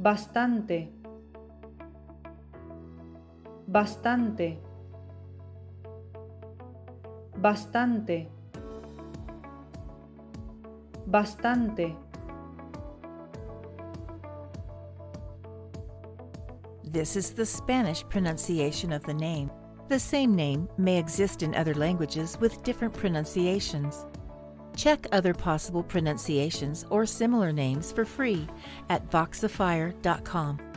bastante, bastante, bastante, bastante. This is the Spanish pronunciation of the name. The same name may exist in other languages with different pronunciations. Check other possible pronunciations or similar names for free at Voxifier.com.